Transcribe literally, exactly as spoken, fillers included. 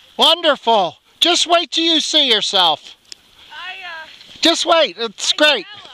Wonderful. Just wait till you see yourself. I, uh, Just wait. It's I great. know.